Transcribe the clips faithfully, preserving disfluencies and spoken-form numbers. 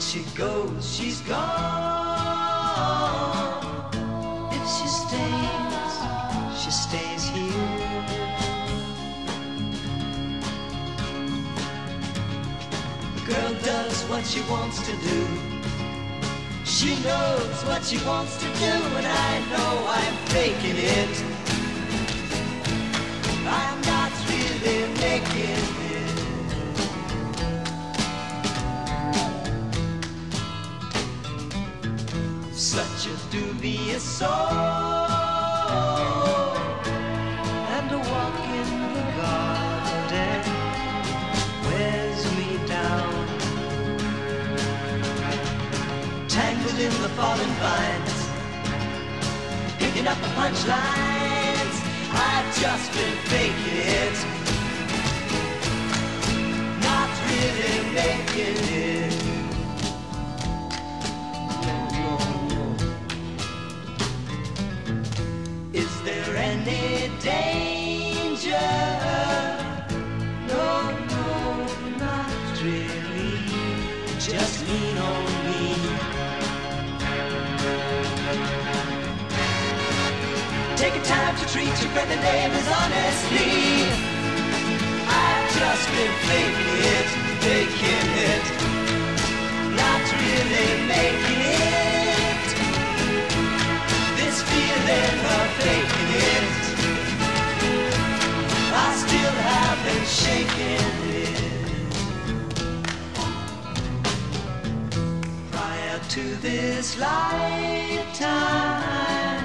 she goes, she's gone. If she stays, she stays here. The girl does what she wants to do. She knows what she wants to do, and I know I'm faking it. I'm not really making it. Such a dubious soul, and a walk in the garden wears me down. Tangled in the fallen vines, picking up the punchlines. I've just been faking it, not really making it. No, no, no. Is there any danger? No, no, not really. Just lean on me. Take a time to treat your friend and neighbors honestly. I've just been faking it, faking it, not really making it. This feeling of faking it, I still haven't shaken it. Prior to this lifetime,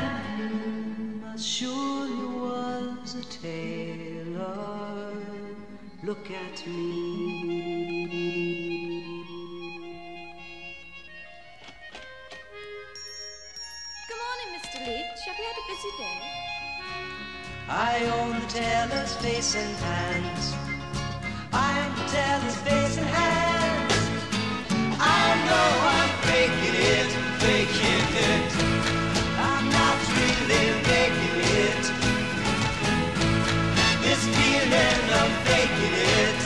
surely was a tailor. Look at me. Good morning, Mister Leach. Have you had a busy day? I own the tailor's face and hands. I'm the tailor's face and hands. I know I'm faking it, faking it. I'm not really making it. This feeling of faking it,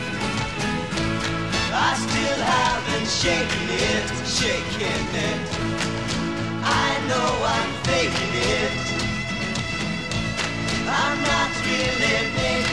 I still haven't shaken it, shaken it. I know I'm faking it. I'm not really making it.